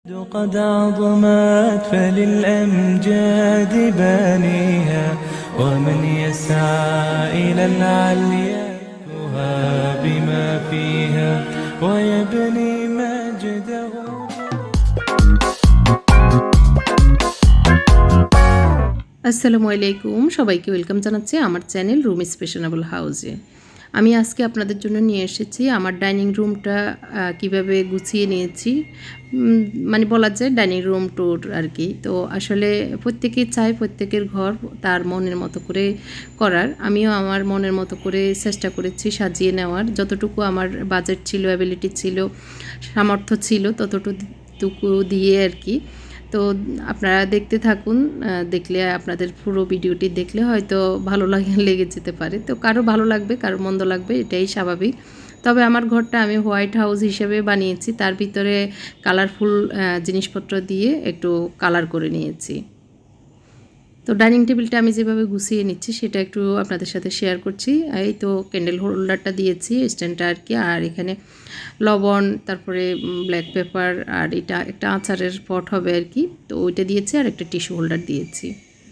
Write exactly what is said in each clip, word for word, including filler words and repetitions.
قد عظمت فللأمجاد بانيها ومن يسعى إلى العليا بما فيها ويبني مجده. আসসালামু আলাইকুম, সবাইকে ওয়েলকাম জানাচ্ছি আমার চ্যানেল রুমিস ফ্যাশনেবল হাউসে। আমি আজকে আপনাদের জন্য নিয়ে এসেছি আমার ডাইনিং রুমটা কিভাবে গুছিয়ে নিয়েছি, মানে বলা যায় ডাইনিং রুম ট্যুর আর কি। তো আসলে প্রত্যেকেই চায় প্রত্যেকের ঘর তার মনের মতো করে করার। আমিও আমার মনের মতো করে চেষ্টা করেছি সাজিয়ে নেওয়ার, যতটুকু আমার বাজেট ছিল, অ্যাবিলিটি ছিল, সামর্থ্য ছিল ততটুকু দিয়ে আর কি। তো আপনারা দেখতে থাকুন, দেখলে আপনাদের পুরো ভিডিওটি দেখলে হয়তো ভালো লাগে লেগে যেতে পারে। তো কারো ভালো লাগবে, কারো মন্দ লাগবে, এটাই স্বাভাবিক। তবে আমার ঘরটা আমি হোয়াইট হাউস হিসেবে বানিয়েছি, তার ভিতরে কালারফুল জিনিসপত্র দিয়ে একটু কালার করে নিয়েছি। তো ডাইনিং টেবিলটা আমি যেভাবে গুছিয়ে নিচ্ছি সেটা একটু আপনাদের সাথে শেয়ার করছি। এই তো ক্যান্ডেল হোল্ডারটা দিয়েছি, স্ট্যান্ডটা আর কি, আর এখানে লবণ, তারপরে ব্ল্যাক পেপার, আর এটা একটা আচারের পট হবে আর কি, তো ওইটা দিয়েছি, আর একটা টিস্যু হোল্ডার দিয়েছি।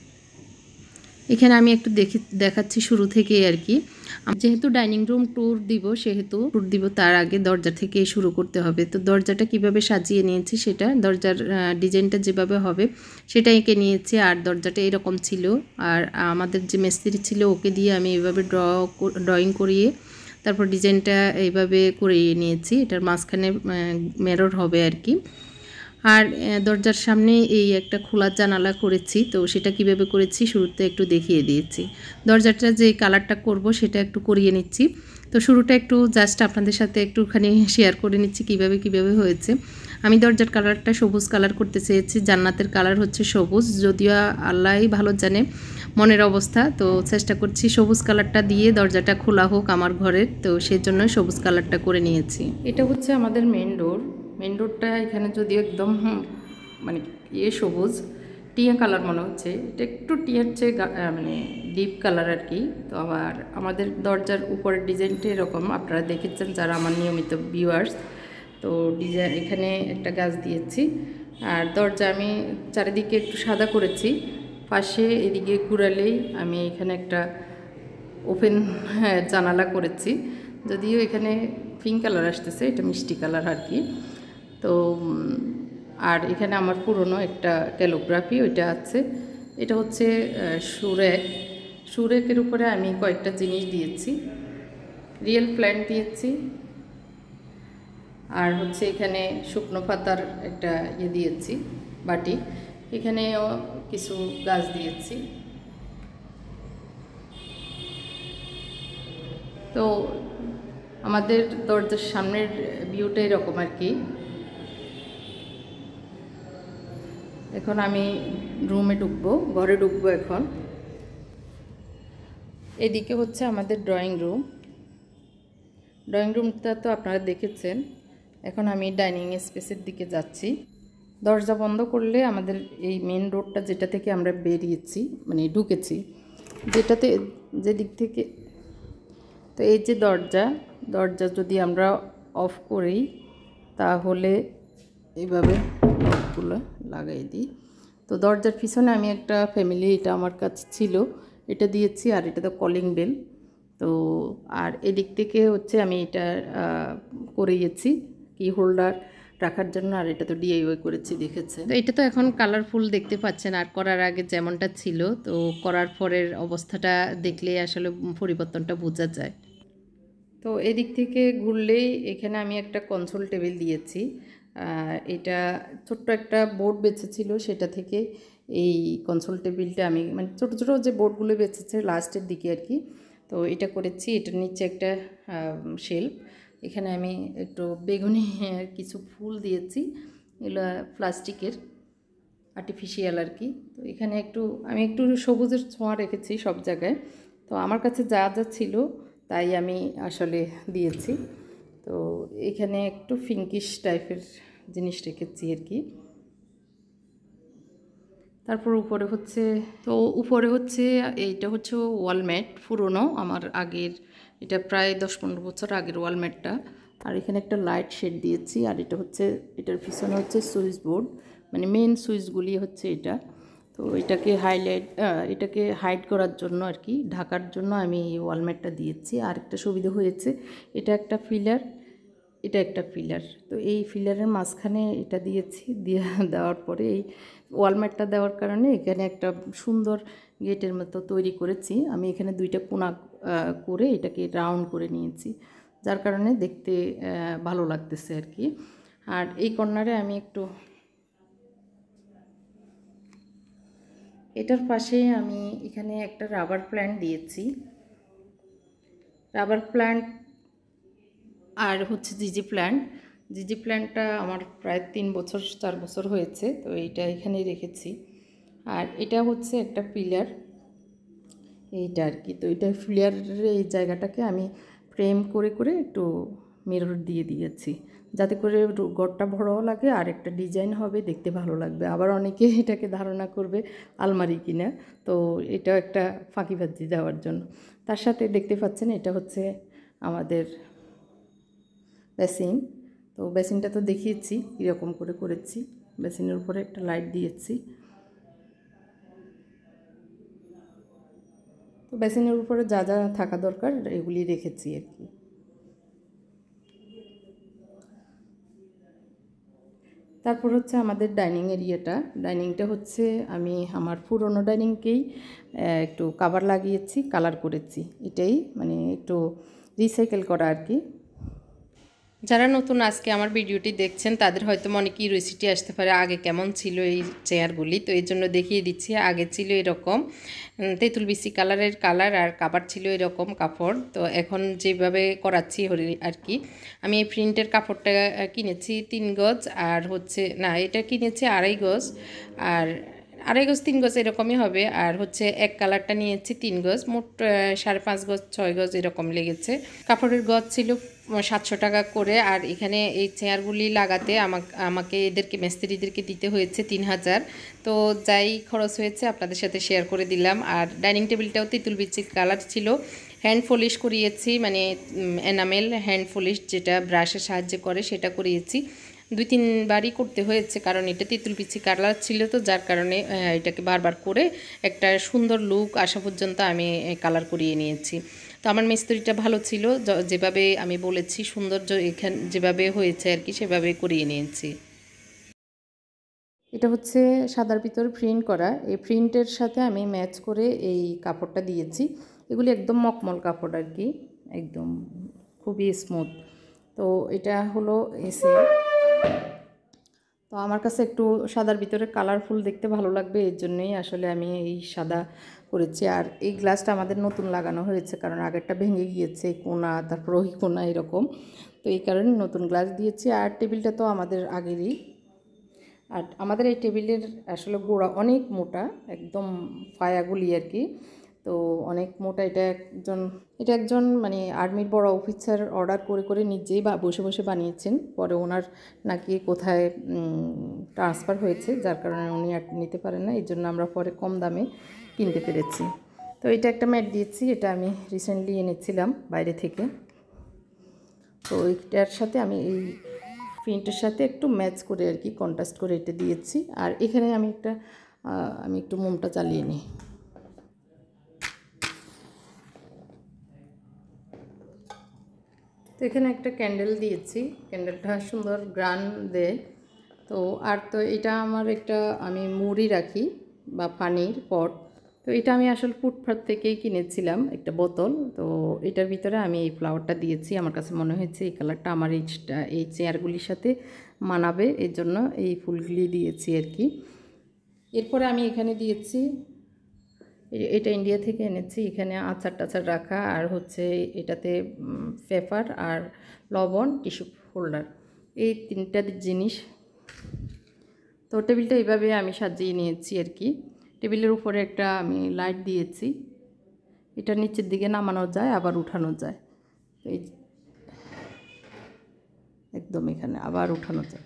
এখানে আমি একটু দেখি দেখাচ্ছি শুরু থেকেই আর কি। যেহেতু ডাইনিং রুম ট্যুর দিব, সেহেতু ট্যুর দিব তার আগে দরজা থেকে শুরু করতে হবে। তো দরজাটা কিভাবে সাজিয়ে নিয়েছি, সেটা দরজার ডিজাইনটা যেভাবে হবে সেটা এঁকে নিয়েছি। আর দরজাটা এরকম ছিল, আর আমাদের যে মিস্ত্রি ছিল ওকে দিয়ে আমি এইভাবে ড্র ড্রয়িং করিয়ে তারপর ডিজাইনটা এইভাবে করিয়ে নিয়েছি। এটার মাঝখানে মিরর হবে আর কি। আর দরজার সামনে এই একটা খোলা জানালা করেছি, তো সেটা কিভাবে করেছি শুরুতে একটু দেখিয়ে দিয়েছি। দরজাটা যে কালারটা করব সেটা একটু করিয়ে নিচ্ছি। তো শুরুটা একটু জাস্ট আপনাদের সাথে একটুখানি শেয়ার করে নিচ্ছি কিভাবে কিভাবে হয়েছে। আমি দরজার কালারটা সবুজ কালার করতে চেয়েছি, জান্নাতের কালার হচ্ছে সবুজ, যদিও আল্লাহই ভালো জানে মনের অবস্থা। তো চেষ্টা করছি সবুজ কালারটা দিয়ে দরজাটা খোলা হোক আমার ঘরের, তো সেই জন্য সবুজ কালারটা করে নিয়েছি। এটা হচ্ছে আমাদের মেন ডোর। মেন ডোরটা এখানে যদিও একদম মানে ইয়ে সবুজ টিয়া কালার মনে হচ্ছে, এটা একটু টিয়ার চেয়ে মানে ডিপ কালার আর কি। তো আবার আমাদের দরজার উপরের ডিজাইনটা এরকম, আপনারা দেখেছেন যারা আমার নিয়মিত ভিউয়ার্স। তো ডিজাইন এখানে একটা গাছ দিয়েছি, আর দরজা আমি চারিদিকে একটু সাদা করেছি। পাশে এদিকে ঘুরালেই আমি এখানে একটা ওপেন হ্যাঁ জানালা করেছি, যদিও এখানে পিঙ্ক কালার আসতেছে, এটা মিষ্টি কালার আর কি। তো আর এখানে আমার পুরনো একটা ক্যালিগ্রাফি ওইটা আছে, এটা হচ্ছে সুরেক। সুরেকের উপরে আমি কয়েকটা জিনিস দিয়েছি, রিয়েল প্ল্যান্ট দিয়েছি, আর হচ্ছে এখানে শুকনো পাতার একটা ইয়ে দিয়েছি বাটি, এখানেও কিছু গাছ দিয়েছি। তো আমাদের দরজার সামনের ভিউটা এরকম আর কি। এখন আমি রুমে ঢুকবো, ঘরে ঢুকবো এখন। এদিকে হচ্ছে আমাদের ড্রয়িং রুম। ড্রয়িং রুমটা তো আপনারা দেখেছেন। এখন আমি ডাইনিং স্পেসের দিকে যাচ্ছি। দরজা বন্ধ করলে আমাদের এই মেন রোডটা যেটা থেকে আমরা বেরিয়েছি মানে ঢুকেছি, যেটাতে যে দিক থেকে, তো এই যে দরজা দরজা যদি আমরা অফ করি তাহলে এইভাবে লকগুলো লাগাই দিই। তো দরজার পিছনে আমি একটা ফ্যামিলি, এটা আমার কাছে ছিল, এটা দিয়েছি, আর এটা তো কলিং বেল। তো আর এদিক থেকে হচ্ছে আমি এটা করিয়েছি কি হোল্ডার রাখার জন্য, আর এটা তো ডিআইওয়াই করেছি, দেখেছে। তো এটা তো এখন কালারফুল দেখতে পাচ্ছেন, আর করার আগে যেমনটা ছিল, তো করার পরের অবস্থাটা দেখলে আসলে পরিবর্তনটা বোঝা যায়। তো এদিক থেকে ঘুরলেই এখানে আমি একটা কনসোল টেবিল দিয়েছি। এটা ছোট্ট একটা বোর্ড বেঁচেছিল, সেটা থেকে এই কনসোল টেবিলটা আমি মানে ছোটো ছোটো যে বোর্ডগুলো বেঁচেছে লাস্টের দিকে আর কি, তো এটা করেছি। এটার নিচে একটা শেলফ, এখানে আমি একটু বেগুনি কিছু ফুল দিয়েছি, এগুলো প্লাস্টিকের আর্টিফিশিয়াল আর কি। তো এখানে একটু আমি একটু সবুজের ছোঁয়া রেখেছি সব জায়গায়। তো আমার কাছে যা যা ছিল তাই আমি আসলে দিয়েছি। তো এখানে একটু পিঙ্কিশ টাইপের জিনিস রেখেছি আর কি। তারপর উপরে হচ্ছে, তো উপরে হচ্ছে এইটা হচ্ছে ওয়ালমেট, পুরনো আমার আগের, এটা প্রায় দশ পনেরো বছর আগের ওয়ালমেটটা। আর এখানে একটা লাইট শেড দিয়েছি। আর এটা হচ্ছে, এটার পিছনে হচ্ছে সুইচ বোর্ড, মানে মেন সুইচগুলি হচ্ছে এটা। তো এটাকে হাইলাইট এটাকে হাইড করার জন্য আর কি, ঢাকার জন্য আমি এই ওয়ালমেটটা দিয়েছি। আর একটা সুবিধা হয়েছে, এটা একটা ফিলার, এটা একটা ফিলার, তো এই ফিলারের মাঝখানে এটা দিয়েছি। দিয়ে দেওয়ার পরে এই ওয়ালমেটটা দেওয়ার কারণে এখানে একটা সুন্দর গেটের মতো তৈরি করেছি আমি। এখানে দুইটা কোণা করে এটাকে রাউন্ড করে নিয়েছি, যার কারণে দেখতে ভালো লাগতেছে আর কি। আর এই কর্নারে আমি একটু, এটার পাশে আমি এখানে একটা রাবার প্ল্যান্ট দিয়েছি। রাবার প্ল্যান্ট আর হচ্ছে জিজি প্ল্যান্ট। জিজি প্ল্যান্টটা আমার প্রায় তিন বছর চার বছর হয়েছে, তো এইটা এখানেই রেখেছি। আর এটা হচ্ছে একটা পিলার, এইটা আর কি। তো এটা পিলারের এই জায়গাটাকে আমি ফ্রেম করে করে একটু মিরর দিয়ে দিয়েছি, যাতে করে ঘরটা বড়ও লাগে আর একটা ডিজাইন হবে, দেখতে ভালো লাগবে। আবার অনেকে এটাকে ধারণা করবে আলমারি কিনা, তো এটা একটা ফাঁকিবাজি দেওয়ার জন্য। তার সাথে দেখতে পাচ্ছেন এটা হচ্ছে আমাদের বেসিন। তো বেসিনটা তো দেখিয়েছি কীরকম করে করেছি। বেসিনের উপরে একটা লাইট দিয়েছি। তো বেসিনের উপরে যা যা থাকা দরকার এগুলি রেখেছি আর কি। তারপর হচ্ছে আমাদের ডাইনিং এরিয়াটা। ডাইনিংটা হচ্ছে আমি আমার পুরনো ডাইনিংকেই একটু কাভার লাগিয়েছি, কালার করেছি। এটাই মানে একটু রিসাইকেল করা আর কি। যারা নতুন আজকে আমার ভিডিওটি দেখছেন তাদের হয়তো মনে কিউরিওসিটি আসতে পারে আগে কেমন ছিল এই চেয়ারগুলি। তো এই জন্য দেখিয়ে দিচ্ছি। আগে ছিল এরকম তেঁতুল বিচি কালারের কালার, আর কাপড় ছিল এরকম কাপড়। তো এখন যেভাবে করাচ্ছি আর কি, আমি এই প্রিন্টের কাপড়টা কিনেছি তিন গজ, আর হচ্ছে না এটা কিনেছি আড়াই গজ, আর আড়াই গজ তিন গজ এরকমই হবে। আর হচ্ছে এক কালারটা নিয়েছি তিন গজ, মোট সাড়ে পাঁচ গজ ছয় গজ এরকম লেগেছে। কাপড়ের গজ ছিল সাতশো টাকা করে। আর এখানে এই চেয়ারগুলি লাগাতে আমাকে আমাকে এদেরকে মিস্ত্রিদেরকে দিতে হয়েছে তিন হাজার। তো যাই খরচ হয়েছে আপনাদের সাথে শেয়ার করে দিলাম। আর ডাইনিং টেবিলটাও তেঁতুল বিচির কালার ছিল, হ্যান্ড পলিশ করিয়েছি, মানে এনামেল হ্যান্ড পলিশ যেটা ব্রাশের সাহায্যে করে সেটা করিয়েছি। দুই তিনবারই করতে হয়েছে, কারণ এটা তেঁতুল বিচি কালার ছিল, তো যার কারণে এটাকে বারবার করে একটা সুন্দর লুক আসা পর্যন্ত আমি কালার করিয়ে নিয়েছি। তো আমার মিস্ত্রিটা ভালো ছিল, যেভাবে আমি বলেছি সৌন্দর্য এখানে যেভাবে হয়েছে আর কি সেভাবে করিয়ে নিয়েছি। এটা হচ্ছে সাদার ভিতরে প্রিন্ট করা, এই প্রিন্টের সাথে আমি ম্যাচ করে এই কাপড়টা দিয়েছি। এগুলি একদম মকমল কাপড় আর কি, একদম খুবই স্মুথ। তো এটা হলো এসে, তো আমার কাছে একটু সাদার ভিতরে কালারফুল দেখতে ভালো লাগবে, এর জন্যই আসলে আমি এই সাদা করেছি। আর এই গ্লাসটা আমাদের নতুন লাগানো হয়েছে, কারণ আগেরটা ভেঙে গিয়েছে, কোনা তারপর ওই কোনা এরকম, তো এই কারণে নতুন গ্লাস দিয়েছি। আর টেবিলটা তো আমাদের আগেরই। আর আমাদের এই টেবিলের আসলে গোড়া অনেক মোটা, একদম ফায়াগুলি আর কি, তো অনেক মোটা। এটা একজন এটা একজন মানে আর্মির বড় অফিসার অর্ডার করে করে নিজেই বা বসে বসে বানিয়েছেন। পরে ওনার নাকি কোথায় ট্রান্সফার হয়েছে, যার কারণে উনি আর নিতে পারেন না, এই জন্য আমরা পরে কম দামে কিনতে পেরেছি। তো এটা একটা ম্যাট দিয়েছি, এটা আমি রিসেন্টলি এনেছিলাম বাইরে থেকে। তো এইটার সাথে আমি এই প্রিন্টের সাথে একটু ম্যাচ করে আর কি কন্ট্রাস্ট করে এটা দিয়েছি। আর এখানে আমি একটা আমি একটু মোমটা চালিয়ে নিই। তো এখানে একটা ক্যান্ডেল দিয়েছি, ক্যান্ডেলটা সুন্দর গ্রান দেয়। তো আর তো এটা আমার একটা আমি মুড়ি রাখি বা পানির পট, তো এটা আমি আসলে ফুটপাথ থেকেই কিনেছিলাম একটা বোতল। তো এটার ভিতরে আমি এই ফ্লাওয়ারটা দিয়েছি, আমার কাছে মনে হয়েছে এই কালারটা আমার এইটা এই চেয়ারগুলির সাথে মানাবে, এর জন্য এই ফুলগুলি দিয়েছি আর কি। এরপরে আমি এখানে দিয়েছি, এটা ইন্ডিয়া থেকে এনেছি, এখানে আচার টাচার রাখা, আর হচ্ছে এটাতে পেপার আর লবণ, টিস্যু হোল্ডার, এই তিনটা জিনিস। তো টেবিলটা এইভাবে আমি সাজিয়ে নিয়েছি আর কি। টেবিলের উপরে একটা আমি লাইট দিয়েছি, এটা নিচের দিকে নামানো যায় আবার উঠানো যায়, এই একদম এখানে আবার উঠানো যায়।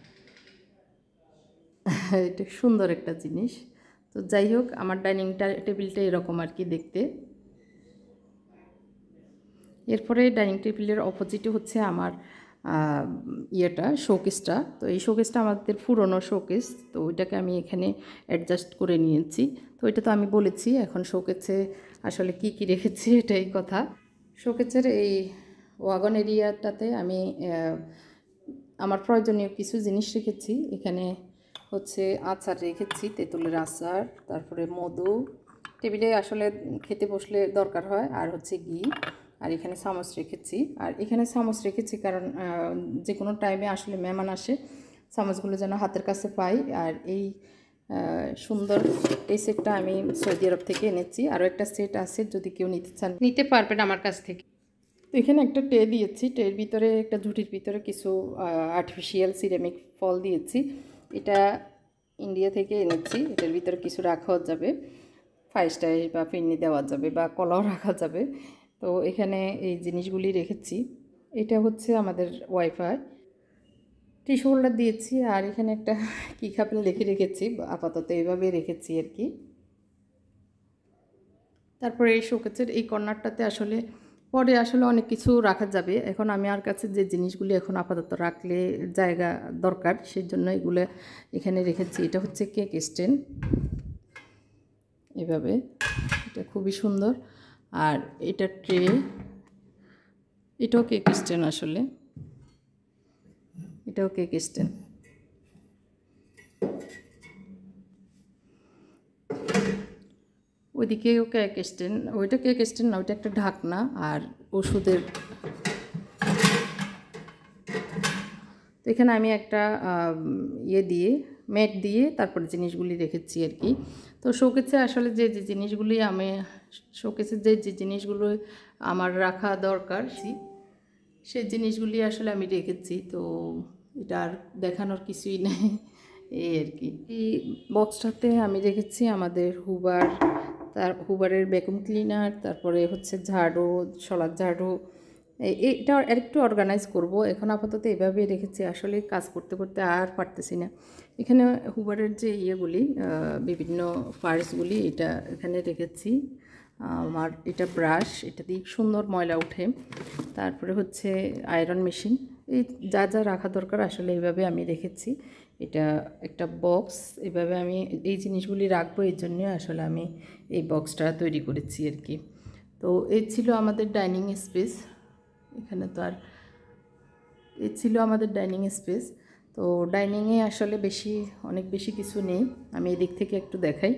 এটা সুন্দর একটা জিনিস। তো যাই হোক, আমার ডাইনিংটা টেবিলটা এরকম আর কি দেখতে। এরপরে ডাইনিং টেবিলের অপোজিটে হচ্ছে আমার ইয়েটা শোকেসটা। তো এই শোকেসটা আমাদের পুরনো শোকেস, তো ওইটাকে আমি এখানে অ্যাডজাস্ট করে নিয়েছি। তো এটা তো আমি বলেছি, এখন শোকেসে আসলে কি কি রেখেছি এটাই কথা। শোকেসের এই ওয়াগন এরিয়াটাতে আমি আমার প্রয়োজনীয় কিছু জিনিস রেখেছি। এখানে হচ্ছে আচার রেখেছি, তেঁতুলের আচার, তারপরে মধু, টেবিলে আসলে খেতে বসলে দরকার হয়, আর হচ্ছে ঘি, আর এখানে চামচ রেখেছি। আর এখানে চামচ রেখেছি কারণ যে কোনো টাইমে আসলে মেহমান আসে, চামচগুলো যেন হাতের কাছে পাই। আর এই সুন্দর এই সেটটা আমি সৌদি আরব থেকে এনেছি। আরও একটা সেট আছে, যদি কেউ নিতে চান নিতে পারবেন আমার কাছ থেকে। তো এখানে একটা ট্রে দিয়েছি, ট্রের ভিতরে একটা ঝুটির ভিতরে কিছু আর্টিফিশিয়াল সিরামিক ফল দিয়েছি। এটা ইন্ডিয়া থেকে এনেছি। এটার ভিতরে কিছু রাখাও যাবে, ফাইভ টাইস বা ফিরনি দেওয়া যাবে বা কলাও রাখা যাবে। তো এখানে এই জিনিসগুলি রেখেছি। এটা হচ্ছে আমাদের ওয়াইফাই, টিস্যু হোল্ডার দিয়েছি। আর এখানে একটা কী খাপেল লিখে রেখেছি, আপাতত এইভাবে রেখেছি আর কি। তারপরে এই শোকেসের এই কর্নারটাতে আসলে পরে আসলে অনেক কিছু রাখা যাবে। এখন আমি আর কাছে যে জিনিসগুলি এখন আপাতত রাখলে জায়গা দরকার, সেই জন্য এগুলো এখানে রেখেছি। এটা হচ্ছে কেক স্ট্যান্ড, এভাবে, এটা খুবই সুন্দর। আর এটা ট্রে, এটাও কেক স্ট্যান্ড, আসলে এটাও কেক স্ট্যান্ড। ওইদিকেও কেক স্ট্যান্ড, ওইটা কেক স্ট্যান্ড না, ওইটা একটা ঢাকনা। আর ওষুধের, তো এখানে আমি একটা ইয়ে দিয়ে ম্যাট দিয়ে তারপরে জিনিসগুলি রেখেছি আর কি। তো শোকেসে আসলে যে যে জিনিসগুলি আমি শোকেসে যে যে জিনিসগুলো আমার রাখা দরকার, সেই জিনিসগুলি আসলে আমি রেখেছি। তো এটা আর দেখানোর কিছুই নেই, এই আর কি। এই বক্সটাতে আমি রেখেছি আমাদের হুবার, তার হুবারের ভ্যাকুম ক্লিনার, তারপরে হচ্ছে ঝাড়ু, শলার ঝাড়ু। এটা আরেকটু অর্গানাইজ করব, এখন আপাতত এভাবেই রেখেছি। আসলে কাজ করতে করতে আর পারতেছি না। এখানে হুবারের যে ইয়েগুলি, বিভিন্ন পার্টসগুলি, এটা এখানে রেখেছি। আমার এটা ব্রাশ, এটা দিয়ে সুন্দর ময়লা উঠে। তারপরে হচ্ছে আয়রন মেশিন, এই যা যা রাখা দরকার আসলে এইভাবে আমি রেখেছি। এটা একটা বক্স, এভাবে আমি এই জিনিসগুলি রাখবো, এই জন্যে আসলে আমি এই বক্সটা তৈরি করেছি আর কি। তো এই ছিল আমাদের ডাইনিং স্পেস। এখানে তো আর এই ছিল আমাদের ডাইনিং স্পেস। তো ডাইনিংয়ে আসলে বেশি অনেক বেশি কিছু নেই, আমি এদিক থেকে একটু দেখাই।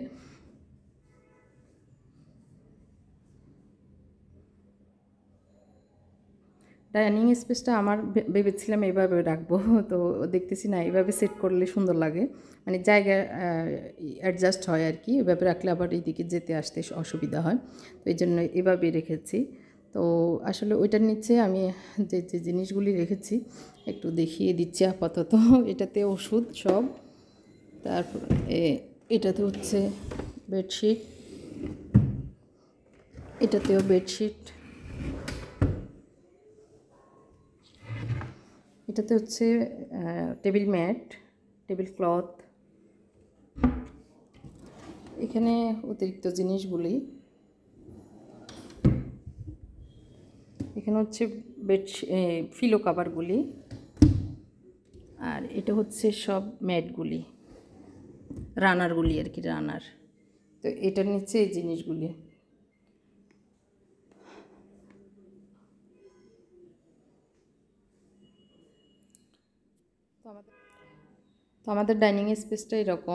ডাইনিং স্পেসটা আমার ভেবেছিলাম এইভাবে রাখবো, তো দেখতেছি না এইভাবে সেট করলে সুন্দর লাগে, মানে জায়গা অ্যাডজাস্ট হয় আর কি। এভাবে রাখলে আবার এইদিকে যেতে আসতে অসুবিধা হয়, তো এই জন্য এভাবে রেখেছি। তো আসলে ওইটার নিচে আমি যে যে জিনিসগুলি রেখেছি একটু দেখিয়ে দিচ্ছি আপাতত। এটাতে ওষুধ সব, তারপর এটাতে হচ্ছে বেডশিট, এটাতেও বেডশিট, এটাতে হচ্ছে টেবিল ম্যাট, টেবিল ক্লথ। এখানে অতিরিক্ত জিনিসগুলি, এখানে হচ্ছে বেড ফিলো কাভারগুলি, আর এটা হচ্ছে সব ম্যাটগুলি, রানারগুলি আর কি, রানার। তো এটার নিচে এই জিনিসগুলি। তো আমাদের তো আমাদের ডাইনিং স্পেসটা এরকম।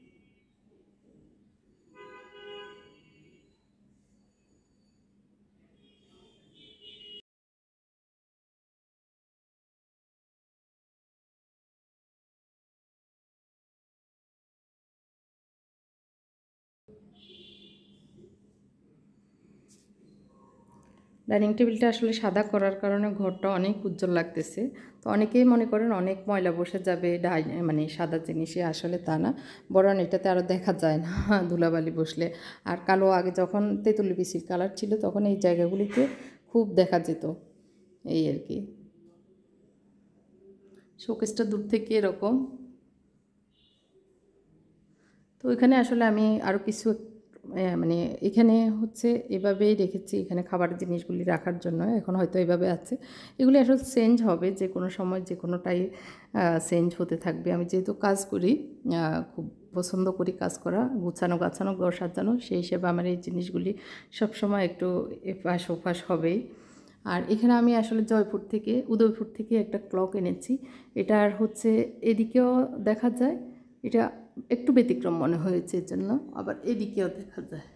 ডাইনিং টেবিলটা আসলে সাদা করার কারণে ঘরটা অনেক উজ্জ্বল লাগতেছে। তো অনেকেই মনে করেন অনেক ময়লা বসে যাবে ডাই মানে সাদা জিনিসে, আসলে তা না, বরং এটাতে আরও দেখা যায় না ধুলাবালি বসলে। আর কালো আগে যখন তেঁতুলি বিচির কালার ছিল তখন এই জায়গাগুলিতে খুব দেখা যেত, এই আর কি। শোকেসটা দূর থেকে এরকম। তো এখানে আসলে আমি আরও কিছু মানে এখানে হচ্ছে এভাবেই রেখেছি, এখানে খাবার জিনিসগুলি রাখার জন্য। এখন হয়তো এভাবে আছে, এগুলি আসলে চেঞ্জ হবে, যে কোনো সময় যে কোনোটাই চেঞ্জ হতে থাকবে। আমি যেহেতু কাজ করি, খুব পছন্দ করি কাজ করা, গুছানো গাছানো ঘর সাজানো, সেই হিসেবে আমার এই জিনিসগুলি সবসময় একটু এপাশ ওপাশ হবেই। আর এখানে আমি আসলে জয়পুর থেকে উদয়পুর থেকে একটা ক্লক এনেছি। এটার হচ্ছে এদিকেও দেখা যায়, এটা একটু ব্যতিক্রম মনে হয়েছে এর জন্য, আবার এদিকেও দেখা যায়।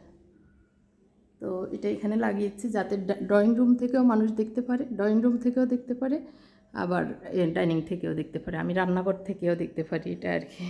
তো এটা এখানে লাগিয়েছি যাতে ড্রয়িং রুম থেকেও মানুষ দেখতে পারে, ড্রয়িং রুম থেকেও দেখতে পারে, আবার ডাইনিং থেকেও দেখতে পারে, আমি রান্নাঘর থেকেও দেখতে পারি, এটা আর কি।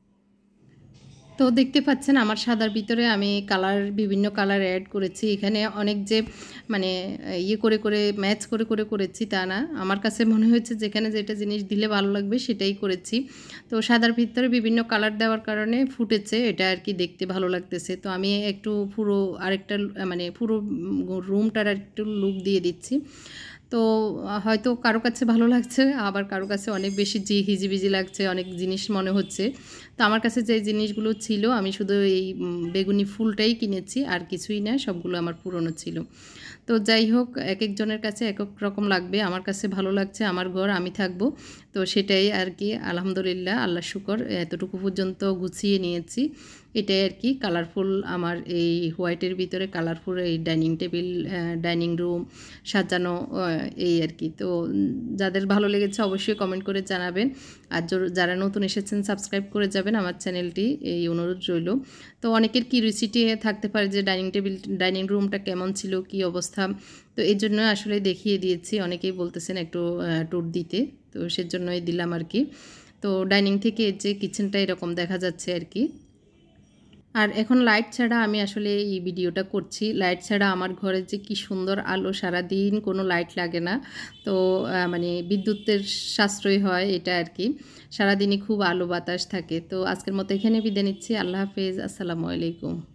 তো দেখতে পাচ্ছেন আমার সাদার ভিতরে আমি কালার বিভিন্ন কালার অ্যাড করেছি। এখানে অনেক যে মানে ইয়ে করে করে ম্যাচ করে করে করেছি তা না, আমার কাছে মনে হয়েছে যেখানে যেটা জিনিস দিলে ভালো লাগবে সেটাই করেছি। তো সাদার ভিতরে বিভিন্ন কালার দেওয়ার কারণে ফুটেছে, এটা আর কি দেখতে ভালো লাগতেছে। তো আমি একটু পুরো আরেকটা মানে পুরো রুমটার একটু লুক দিয়ে দিচ্ছি। তো হয়তো কারো কাছে ভালো লাগছে, আবার কারো কাছে অনেক বেশি জি হিজিবিজি লাগছে, অনেক জিনিস মনে হচ্ছে। তো আমার কাছে যে জিনিসগুলো ছিল আমি শুধু এই বেগুনি ফুলটাই কিনেছি, আর কিছুই না, সবগুলো আমার পুরনো ছিল। তো যাই হোক, এক একজনের কাছে এক এক রকম লাগবে, আমার কাছে ভালো লাগছে, আমার ঘর আমি থাকবো, তো সেটাই আর কি। আলহামদুলিল্লাহ, আল্লাহ শুকর, এতটুকু পর্যন্ত গুছিয়ে নিয়েছি। এটাই আর কি কালারফুল আমার এই হোয়াইটের ভিতরে কালারফুল এই ডাইনিং টেবিল, ডাইনিং রুম সাজানো, এই আর কি। তো যাদের ভালো লেগেছে অবশ্যই কমেন্ট করে জানাবেন, আর যারা নতুন এসেছেন সাবস্ক্রাইব করে যাবেন আমার চ্যানেলটি, এই অনুরোধ রইল। তো অনেকের কিউরিওসিটি থাকতে পারে যে ডাইনিং টেবিল ডাইনিং রুমটা কেমন ছিল, কি অবস্থা, তো এই জন্য আসলে দেখিয়ে দিয়েছি। অনেকেই বলতেছেন একটু ট্যুর দিতে, তো সেজন্যই দিলাম আর কি। তো ডাইনিং থেকে যে কিচেনটা এরকম দেখা যাচ্ছে আর কি। আর এখন লাইট ছাড়া আমি আসলে এই ভিডিওটা করছি, লাইট ছাড়া আমার ঘরে যে কি সুন্দর আলো, সারাদিন কোনো লাইট লাগে না, তো মানে বিদ্যুতের সাশ্রয় হয় এটা আর কি, সারাদিনই খুব আলো বাতাস থাকে। তো আজকের মতো এখানে বিদায় নিচ্ছি, আল্লাহ হাফেজ, আসসালামু আলাইকুম।